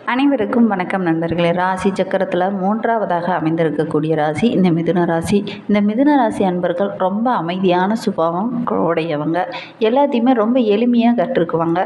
அனைவருக்கும் வணக்கம் நண்பர்களே. ராசி சக்கரத்தில் மூன்றாவதாக அமைந்திருக்கக்கூடிய ராசி இந்த மிதுன ராசி. இந்த மிதுன ராசி அன்பர்கள் ரொம்ப அமைதியான சுபாவம் உடையவங்க. எல்லாத்தையுமே ரொம்ப எளிமையாக கற்றுக்குவாங்க.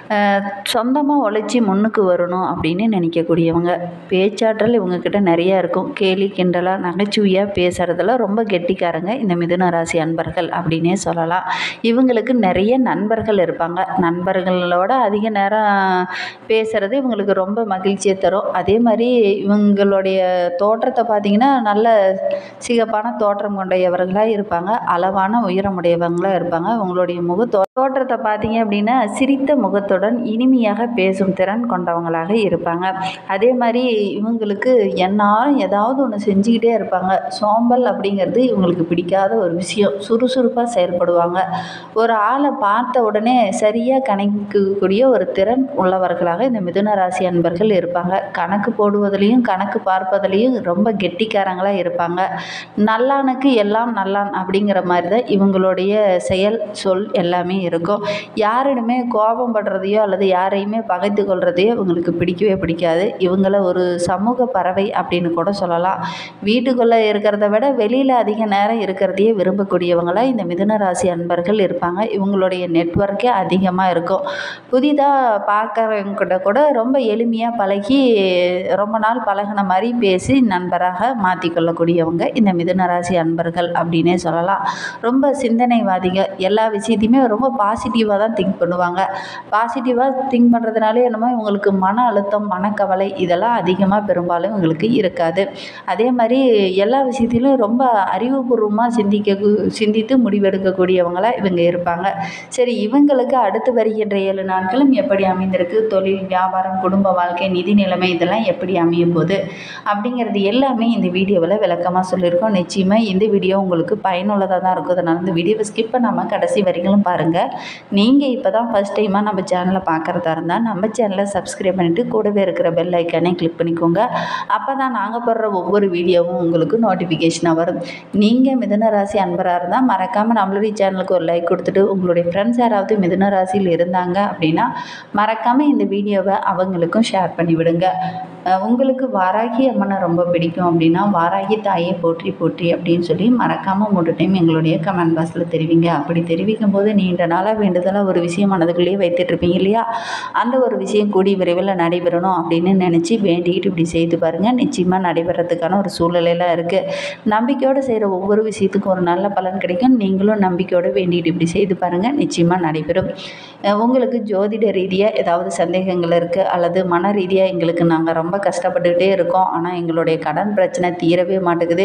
சொந்தமாக உழைச்சி முன்னுக்கு வரணும் அப்படின்னு நினைக்கக்கூடியவங்க. பேச்சாற்றல் இவங்கக்கிட்ட நிறையா இருக்கும். கேலி கிண்டலாக நகைச்சுவையாக பேசுகிறதுல ரொம்ப கெட்டிக்காரங்க இந்த மிதுன ராசி அன்பர்கள் அப்படின்னே சொல்லலாம். இவங்களுக்கு நிறைய நண்பர்கள் இருப்பாங்க. நண்பர்களோட அதிக நேரம் பேசுகிறது இவங்களுக்கு ரொம்ப மகிழ்ச்சியை தரும். அதே மாதிரி இவங்களுடைய தோற்றத்தை பார்த்திங்கன்னா நல்ல சிகப்பான தோற்றம் கொண்டவர்களாக இருப்பாங்க. அளவான உயரமுடையவங்களாக இருப்பாங்க. இவங்களுடைய தோற்றத்தை பார்த்தீங்க அப்படின்னா சிரித்த முகத்துடன் இனிமையாக பேசும் திறன் கொண்டவங்களாக இருப்பாங்க. அதே மாதிரி இவங்களுக்கு என்னாலும் ஏதாவது ஒன்று செஞ்சுக்கிட்டே இருப்பாங்க. சோம்பல் அப்படிங்கிறது இவங்களுக்கு பிடிக்காத ஒரு விஷயம். சுறுசுறுப்பாக செயல்படுவாங்க. ஒரு ஆளை பார்த்த உடனே சரியாக கணிக்கக்கூடிய ஒரு திறன் உள்ளவர்களாக இந்த மிதுன ராசி அன்பர்கள் இருப்பாங்க. கணக்கு போடுவதிலையும் கணக்கு பார்ப்பதிலையும் ரொம்ப கெட்டிக்காரங்களாக இருப்பாங்க. நல்லானுக்கு எல்லாம் நல்லான் அப்படிங்கிற மாதிரி தான் இவங்களுடைய செயல் சொல் எல்லாமே இருக்கும். யாரிடமே கோபம் படுறதையோ அல்லது யாரையுமே பகைத்து கொள்றதையோ இவங்களுக்கு பிடிக்கவே பிடிக்காது. இவங்கள ஒரு சமூக பறவை அப்படின்னு கூட சொல்லலாம். வீட்டுக்குள்ளே இருக்கிறத விட வெளியில் அதிக நேரம் இருக்கிறதையே விரும்பக்கூடியவங்களாக இந்த மிதுன ராசி அன்பர்கள் இருப்பாங்க. இவங்களுடைய நெட்வொர்க்கே அதிகமாக இருக்கும். புதிதாக பார்க்குறவங்கிட்ட கூட ரொம்ப எளிமையாக பழகி ரொம்ப நாள் பழகின மாதிரி பேசி நண்பராக மாற்றிக்கொள்ளக்கூடியவங்க இந்த மிதுன ராசி அன்பர்கள் அப்படின்னே சொல்லலாம். ரொம்ப சிந்தனைவாதிகள். எல்லா விஷயத்தையுமே ரொம்ப பாசிட்டிவாக தான் திங்க் பண்ணுவாங்க. பாசிட்டிவாக திங்க் பண்ணுறதுனாலே என்னமோ இவங்களுக்கு மன அழுத்தம் மனக்கவலை இதெல்லாம் அதிகமாக பெரும்பாலும் இவங்களுக்கு இருக்காது. அதே மாதிரி எல்லா விஷயத்திலும் ரொம்ப அறிவுபூர்வமாக சிந்தித்து முடிவெடுக்கக்கூடியவங்களாக இவங்க இருப்பாங்க. சரி, இவங்களுக்கு அடுத்து வருகின்ற 7 நாட்களும் எப்படி அமைந்திருக்கு, தொழில் வியாபாரம் குடும்ப வாழ்க்கை நிதி நிலைமை இதெல்லாம் எப்படி அமைய போகுது அப்படிங்கிறது எல்லாமே இந்த வீடியோவில் விளக்கமாக சொல்லியிருக்கோம். நிச்சயமாக இந்த வீடியோ உங்களுக்கு பயனுள்ளதாக தான் இருக்கும். அதனால் இந்த வீடியோவை ஸ்கிப் பண்ணாமல் கடைசி வரைக்கும் பாருங்கள். நீங்கள் இப்போ தான் ஃபஸ்ட் டைமாக நம்ம சேனலை பார்க்குறதா இருந்தால் நம்ம சேனலை சப்ஸ்கிரைப் பண்ணிவிட்டு கூடவே இருக்கிற பெல் ஐக்கானே கிளிக் பண்ணிக்கோங்க. அப்போ தான் நாங்கள் போடுற ஒவ்வொரு வீடியோவும் உங்களுக்கு நோட்டிஃபிகேஷனாக வரும். நீங்கள் மிதுன ராசி அன்பராக இருந்தால் மறக்காமல் நம்மளுடைய சேனலுக்கு ஒரு லைக் கொடுத்துட்டு உங்களுடைய ஃப்ரெண்ட்ஸ் யாராவது மிதுன ராசியில் இருந்தாங்க அப்படின்னா மறக்காமல் இந்த வீடியோவை அவங்களுக்கும் ஷேர் பண்ணிவிடுங்க. உங்களுக்கு வாராகி அம்மனை ரொம்ப பிடிக்கும் அப்படின்னா வாராகி தாயை போற்றி போற்றி அப்படின்னு சொல்லி மறக்காமல் 3 டைம் எங்களுடைய கமெண்ட் பாக்ஸில் தெரிவிங்க. அப்படி தெரிவிக்கும் போது நீண்ட நாளாக வேண்டுதலாக ஒரு விஷயம் மனதுக்குள்ளேயே வைத்துட்ருப்பீங்க இல்லையா, அந்த ஒரு விஷயம் கூடி விரைவில் நடைபெறணும் அப்படின்னு நினச்சி வேண்டிக்கிட்டு இப்படி செய்து பாருங்கள். நிச்சயமாக நடைபெறத்துக்கான ஒரு சூழ்நிலையெல்லாம் இருக்குது. நம்பிக்கையோடு செய்கிற ஒவ்வொரு விஷயத்துக்கும் ஒரு நல்ல பலன் கிடைக்கும். நீங்களும் நம்பிக்கையோடு வேண்டிகிட்டு இப்படி செய்து பாருங்கள். நிச்சயமாக நடைபெறும். உங்களுக்கு ஜோதிட ரீதியாக ஏதாவது சந்தேகங்கள் இருக்குது அல்லது மன ரீதியாக எங்களுக்கு நாங்கள் ரொம்ப கஷ்டப்பட்டுக்கிட்டே இருக்கோம், ஆனால் எங்களுடைய கடன் பிரச்சனை தீரவே மாட்டேங்குது,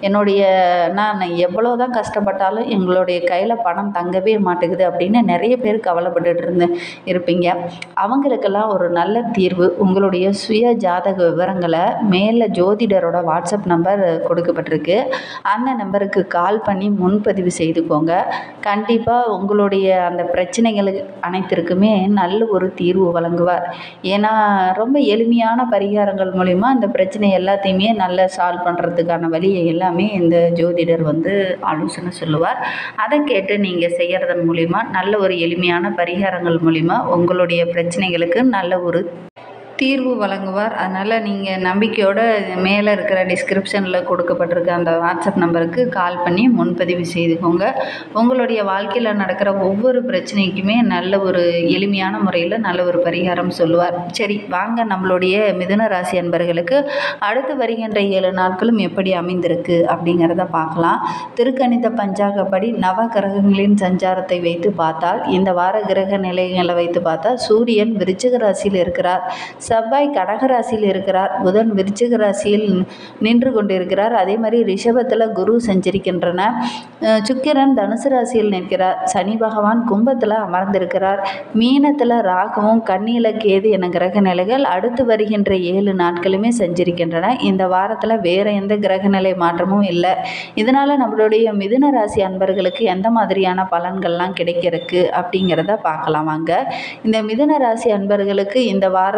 நான் எவ்வளோ தான் கஷ்டப்பட்டாலும் எங்களுடைய கையில் பணம் தங்கவே மாட்டேங்குது அப்படின்னு நிறைய பேர் கவலைப்பட்டுட்டு இருப்பீங்க. அவங்களுக்கெல்லாம் ஒரு நல்ல தீர்வு. உங்களுடைய சுய ஜாதக விவரங்களை மேலே ஜோதிடரோட வாட்ஸ்அப் நம்பர் கொடுக்கப்பட்டிருக்கு. அந்த நம்பருக்கு கால் பண்ணி முன்பதிவு செய்துக்கோங்க. கண்டிப்பாக உங்களுடைய அந்த பிரச்சனைகளுக்கு அனைத்திற்குமே நல்ல ஒரு தீர்வு வழங்குவார். ஏன்னா ரொம்ப எளிமையான பரிகாரங்கள் மூலிமா அந்த பிரச்சனை எல்லாத்தையுமே நல்லா சால்வ் பண்ணுறதுக்கான வழியை எல்லாமே இந்த ஜோதிடர் ஆலோசனை சொல்லுவார். அதை கேட்டு நீங்கள் செய்கிறதன் மூலிமா நல்ல ஒரு எளிமையான பரிகாரங்கள் மூலிமா உங்களுடைய பிரச்சனைகளுக்கு நல்ல ஒரு தீர்வு வழங்குவார். அதனால் நீங்கள் நம்பிக்கையோடு மேலே இருக்கிற டிஸ்கிரிப்ஷனில் கொடுக்கப்பட்டிருக்க அந்த வாட்ஸ்அப் நம்பருக்கு கால் பண்ணி முன்பதிவு செய்துக்கோங்க. உங்களுடைய வாழ்க்கையில் நடக்கிற ஒவ்வொரு பிரச்சனைக்குமே நல்ல ஒரு எளிமையான முறையில் நல்ல ஒரு பரிகாரம் சொல்லுவார். சரி, வாங்க நம்மளுடைய மிதுன ராசி அன்பர்களுக்கு அடுத்து வருகின்ற 7 நாட்களும் எப்படி அமைந்திருக்கு அப்படிங்கிறத பார்க்கலாம். திருக்கணித பஞ்சாங்கப்படி நவ கிரகங்களின் சஞ்சாரத்தை வைத்து பார்த்தால் இந்த வார கிரக நிலைகளை வைத்து பார்த்தால் சூரியன் விருச்சிக ராசியில் இருக்கிறார், செவ்வாய் கடக ராசியில் இருக்கிறார், புதன் விருச்சிக ராசியில் நின்று கொண்டிருக்கிறார். அதே மாதிரி ரிஷபத்தில் குரு சஞ்சரிக்கின்றன, சுக்கிரன் தனுசு ராசியில் நிற்கிறார், சனி பகவான் கும்பத்தில் அமர்ந்திருக்கிறார், மீனத்தில் ராகுவும் கன்னியில் கேது என கிரக நிலைகள் அடுத்து வருகின்ற 7 நாட்களுமே சஞ்சரிக்கின்றன. இந்த வாரத்தில் வேறு எந்த கிரக நிலை மாற்றமும் இல்லை. இதனால் நம்மளுடைய மிதுன ராசி அன்பர்களுக்கு எந்த மாதிரியான பலன்கள்லாம் கிடைக்கிறதுக்கு அப்படிங்கிறத பார்க்கலாம் வாங்க. இந்த மிதுன ராசி அன்பர்களுக்கு இந்த வாரத்தை பொறுத்த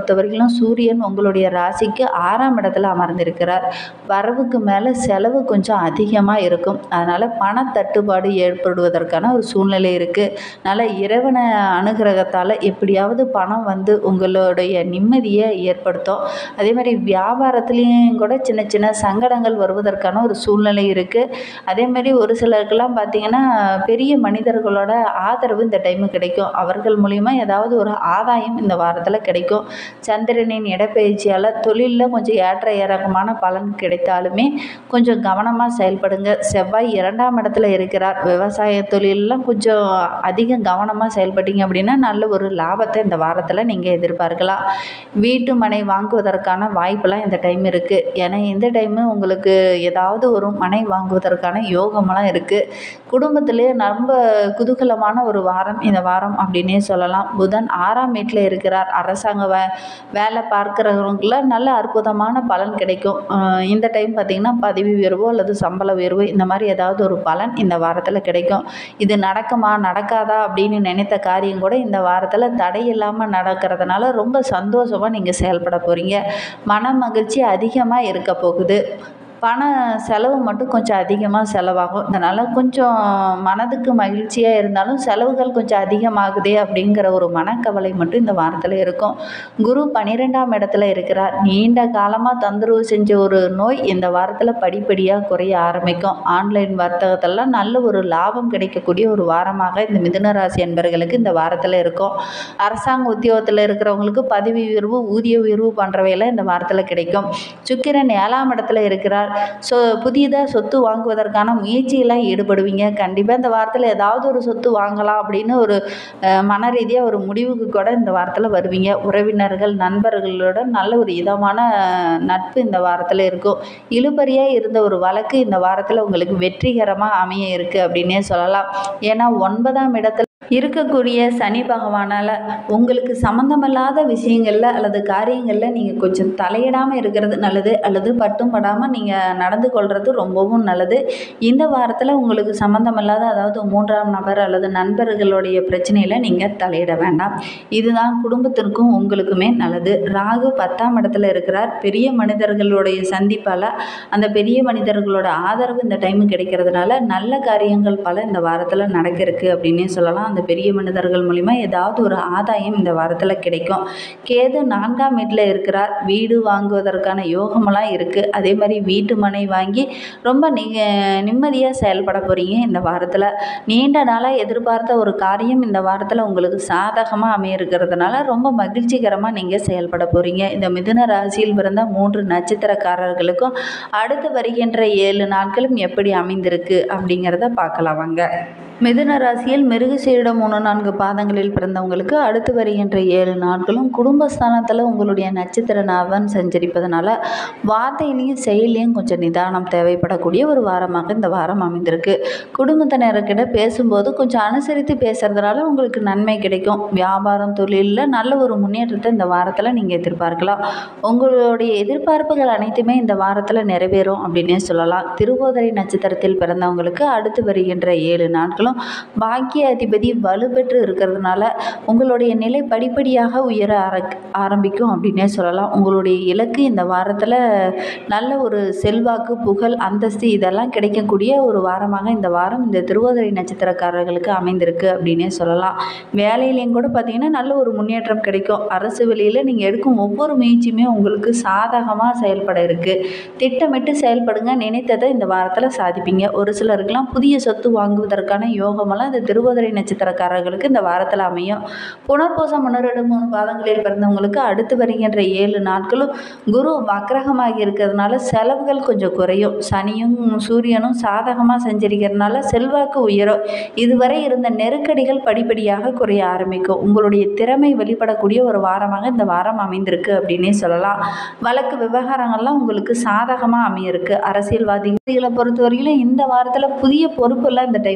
பொறுத்தவரையிலும் சூரியன் உங்களுடைய ராசிக்கு 6ஆம் இடத்துல அமர்ந்திருக்கிறார். வரவுக்கு மேலே செலவு கொஞ்சம் அதிகமாக இருக்கும். அதனால் பணத்தட்டுப்பாடு ஏற்படுவதற்கான ஒரு சூழ்நிலை இருக்குது. அதனால் இறைவனை அனுகிரகத்தால் எப்படியாவது பணம் வந்து உங்களுடைய நிம்மதியை ஏற்படுத்தும். அதே மாதிரி வியாபாரத்துலேயும் கூட சின்ன சின்ன சங்கடங்கள் வருவதற்கான ஒரு சூழ்நிலை இருக்குது. அதே மாதிரி ஒரு சிலருக்கெல்லாம் பார்த்திங்கன்னா பெரிய மனிதர்களோட ஆதரவு இந்த டைமு கிடைக்கும். அவர்கள் மூலிமா ஏதாவது ஒரு ஆதாயம் இந்த வாரத்தில் கிடைக்கும். சந்திரனின் இடப்பெயர்ச்சியால் தொழிலில் கொஞ்சம் ஏற்ற இறக்கமான பலன் கிடைத்தாலுமே கொஞ்சம் கவனமாக செயல்படுங்க. செவ்வாய் 2ஆம் இடத்துல இருக்கிறார். விவசாய தொழிலெலாம் கொஞ்சம் அதிகம் கவனமாக செயல்பட்டீங்க அப்படின்னா நல்ல ஒரு லாபத்தை இந்த வாரத்தில் நீங்கள் எதிர்பார்க்கலாம். வீட்டு மனை வாங்குவதற்கான வாய்ப்பெல்லாம் இந்த டைம் இருக்குது. ஏன்னா இந்த டைமு உங்களுக்கு ஏதாவது ஒரு மனை வாங்குவதற்கான யோகமெல்லாம் இருக்குது. குடும்பத்திலே ரொம்ப குதூகலமான ஒரு வாரம் இந்த வாரம் அப்படின்னே சொல்லலாம். புதன் 6ஆம் வீட்டில் இருக்கிறார். அரசாங்க வேலை பார்க்குறவங்கள நல்ல அற்புதமான பலன் கிடைக்கும். இந்த டைம் பார்த்திங்கன்னா பதவி உயர்வோ அல்லது சம்பள உயர்வு இந்த மாதிரி ஏதாவது ஒரு பலன் இந்த வாரத்தில் கிடைக்கும். இது நடக்குமா நடக்காதா அப்படின்னு நினைத்த காரியம் கூட இந்த வாரத்தில் தடையில்லாமல் நடக்கிறதுனால ரொம்ப சந்தோஷமாக நீங்கள் செயல்பட போகிறீங்க. மன மகிழ்ச்சி அதிகமாக இருக்க போகுது. பண செலவு மட்டும் கொஞ்சம் அதிகமாக செலவாகும். அதனால் கொஞ்சம் மனதுக்கு மகிழ்ச்சியாக இருந்தாலும் செலவுகள் கொஞ்சம் அதிகமாகுதே அப்படிங்கிற ஒரு மனக்கவலை மட்டும் இந்த வாரத்தில் இருக்கும். குரு 12ஆம் இடத்துல இருக்கிறார். நீண்ட காலமாக தொந்தரவு செஞ்ச ஒரு நோய் இந்த வாரத்தில் படிப்படியாக குறைய ஆரம்பிக்கும். ஆன்லைன் வர்த்தகத்தெல்லாம் நல்ல ஒரு லாபம் கிடைக்கக்கூடிய ஒரு வாரமாக இந்த மிதுன ராசி அன்பர்களுக்கு இந்த வாரத்தில் இருக்கும். அரசாங்க உத்தியோகத்தில் இருக்கிறவங்களுக்கு பதவி உயர்வு ஊதிய உயர்வு போன்றவையெல்லாம் இந்த வாரத்தில் கிடைக்கும். சுக்கிரன் 7ஆம் இடத்துல இருக்கிறார். புதியதாக சொத்து வாங்குவதற்கான முயற்சியெல்லாம் ஈடுபடுவீங்க. கண்டிப்பாக இந்த வாரத்தில் ஏதாவது ஒரு சொத்து வாங்கலாம் அப்படின்னு ஒரு மன ரீதியாக ஒரு முடிவுக்கு கூட இந்த வாரத்தில் வருவீங்க. உறவினர்கள் நண்பர்களோட நல்ல ஒரு இதமான நட்பு இந்த வாரத்தில் இருக்கும். இழுபறியாக இருந்த ஒரு வழக்கு இந்த வாரத்தில் உங்களுக்கு வெற்றிகரமாக அமைய இருக்குது அப்படின்னே சொல்லலாம். ஏன்னா 9ஆம் இடத்துல இருக்கக்கூடிய சனி பகவானால் உங்களுக்கு சம்மந்தமில்லாத விஷயங்களில் அல்லது காரியங்களில் நீங்கள் கொஞ்சம் தலையிடாமல் இருக்கிறது நல்லது, அல்லது பட்டும் படாமல் நீங்கள் நடந்து கொள்வது ரொம்பவும் நல்லது. இந்த வாரத்தில் உங்களுக்கு சம்மந்தமில்லாத அதாவது 3ஆம் நபர் அல்லது நண்பர்களுடைய பிரச்சனையில் நீங்கள் தலையிட வேண்டாம். இதுதான் குடும்பத்திற்கும் உங்களுக்குமே நல்லது. ராகு 10ஆம் இடத்துல இருக்கிறார். பெரிய மனிதர்களுடைய சந்திப்பால் அந்த பெரிய மனிதர்களோட ஆதரவு இந்த டைமு கிடைக்கிறதுனால நல்ல காரியங்கள் பல இந்த வாரத்தில் நடக்கிறதுக்கு அப்படின்னே சொல்லலாம். அந்த பெரிய மனிதர்கள் மூலிமா ஏதாவது ஒரு ஆதாயம் இந்த வாரத்தில் கிடைக்கும். கேது 4ஆம் வீட்டில் இருக்கிறார். வீடு வாங்குவதற்கான யோகமெல்லாம் இருக்குது. அதே மாதிரி வீட்டு மனை வாங்கி ரொம்ப நிம்மதியாக செயல்பட போகிறீங்க இந்த வாரத்தில். நீண்ட நாளாக எதிர்பார்த்த ஒரு காரியம் இந்த வாரத்தில் உங்களுக்கு சாதகமாக அமையிருக்கிறதுனால ரொம்ப மகிழ்ச்சிகரமாக நீங்கள் செயல்பட போகிறீங்க. இந்த மிதுன ராசியில் பிறந்த 3 நட்சத்திரக்காரர்களுக்கும் அடுத்து வருகின்ற 7 நாட்களும் எப்படி அமைந்திருக்கு அப்படிங்கிறத பார்க்கலாம் வாங்க. மிதுன ராசியில் மிருகசீரிடம் 3-4 பாதங்களில் பிறந்தவங்களுக்கு அடுத்து வருகின்ற 7 நாட்களும் குடும்பஸ்தானத்தில் உங்களுடைய நட்சத்திரநாதன் சஞ்சரிப்பதனால வார்த்தையிலையும் செயலையும் கொஞ்சம் நிதானம் தேவைப்படக்கூடிய ஒரு வாரமாக இந்த வாரம் அமைந்திருக்கு. குடும்பத்தினர்கிட்ட பேசும்போது கொஞ்சம் அனுசரித்து பேசுறதுனால உங்களுக்கு நன்மை கிடைக்கும். வியாபாரம் தொழிலில் நல்ல ஒரு முன்னேற்றத்தை இந்த வாரத்தில் நீங்கள் எதிர்பார்க்கலாம். உங்களுடைய எதிர்பார்ப்புகள் அனைத்துமே இந்த வாரத்தில் நிறைவேறும் அப்படின்னே சொல்லலாம். திருவோதரை நட்சத்திரத்தில் பிறந்தவங்களுக்கு அடுத்து வருகின்ற 7 நாட்களும் பாக்கிய அதிபதி வலுப்பெற்று இருக்கிறதுனால உங்களுடைய நிலை படிப்படியாக உயர ஆரம்பிக்கும் அப்படின்னே சொல்லலாம். உங்களுடைய இலக்கு இந்த வாரத்தில் நல்ல ஒரு செல்வாக்கு புகழ் அந்தஸ்து இதெல்லாம் கிடைக்கக்கூடிய ஒரு வாரமாக இந்த வாரம் இந்த திருவோதரை நட்சத்திரக்காரர்களுக்கு அமைந்திருக்கு அப்படின்னே சொல்லலாம். வேலையிலையும் கூட பார்த்திங்கன்னா நல்ல ஒரு முன்னேற்றம் கிடைக்கும். அரசு வேலையில் நீங்கள் எடுக்கும் ஒவ்வொரு முயற்சியுமே உங்களுக்கு சாதகமாக செயல்பட இருக்குது. திட்டமிட்டு செயல்படுங்க. நினைத்ததை இந்த வாரத்தில் சாதிப்பீங்க. ஒரு சிலருக்கெல்லாம் புதிய சொத்து வாங்குவதற்கான யோகமெல்லாம் இந்த திருவோதரை நட்சத்திரக்காரர்களுக்கு இந்த வாரத்தில் அமையும். புனர்பூசம் 1-2-3 பாதங்களில் பிறந்தவங்களுக்கு அடுத்து வருகின்ற 7 நாட்களும் குரு வக்ரகமாகி இருக்கிறதுனால செலவுகள் கொஞ்சம் குறையும். சனியும் சூரியனும் சாதகமாக செஞ்சிருக்கிறதுனால செல்வாக்கு உயரும். இதுவரை இருந்த நெருக்கடிகள் படிப்படியாக குறைய ஆரம்பிக்கும். உங்களுடைய திறமை வெளிப்படக்கூடிய ஒரு வாரமாக இந்த வாரம் அமைந்திருக்கு அப்படின்னே சொல்லலாம். வழக்கு விவகாரங்கள்லாம் உங்களுக்கு சாதகமாக அமையிருக்கு. அரசியல்வாதிகளை பொறுத்தவரையிலும் இந்த வாரத்தில் புதிய பொறுப்பெல்லாம் இந்த டைமு கிடைக்கும்.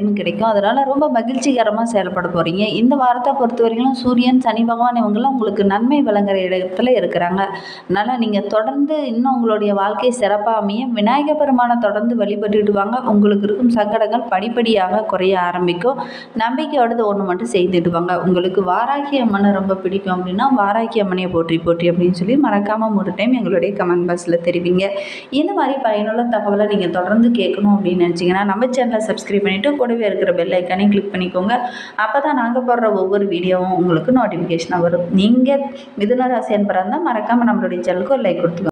அதனால் ரொம்ப மகிழ்ச்சிகரமாக செயல்பட போகிறீங்க. இந்த வாரத்தை பொறுத்த வரைக்கும் சூரியன், சனி பகவான் இவங்கெல்லாம் உங்களுக்கு நன்மை வழங்குற இடத்துல இருக்கிறாங்க. அதனால் நீங்கள் தொடர்ந்து இன்னும் உங்களுடைய வாழ்க்கை சிறப்பாக அமைய விநாயகர் பெருமானை தொடர்ந்து வழிபட்டுட்டு வாங்க. உங்களுக்கு இருக்கும் சங்கடங்கள் படிப்படியாக குறைய ஆரம்பிக்கும். நம்பிக்கையோடு ஒன்று மட்டும் செய்துட்டு வாங்க. உங்களுக்கு வாராகி அம்மனை ரொம்ப பிடிக்கும் அப்படின்னா வாராகி அம்மனையை போற்றி போற்றி அப்படின்னு சொல்லி மறக்காமல் 3 டைம் எங்களுடைய கமெண்ட் பாக்ஸில் தெரிவிங்க. இந்த மாதிரி பயனுள்ள தகவலை நீங்கள் தொடர்ந்து கேட்கணும் அப்படின்னு நினச்சிங்கன்னா நம்ம சேனலை சப்ஸ்கிரைப் பண்ணிவிட்டு கூடவே இருக்கிற பெல் ஐக்கானையும் கிளிக் பண்ணிக்கோங்க. அப்போ தான் நாங்கள் போடுற ஒவ்வொரு வீடியோவும் உங்களுக்கு நோட்டிஃபிகேஷனாக வரும். நீங்கள் மிதுன ராசி அன்பராக இருந்தால் மறக்காமல் நம்மளுடைய சேனலுக்கு ஒரு லைக் கொடுத்துக்கோங்க.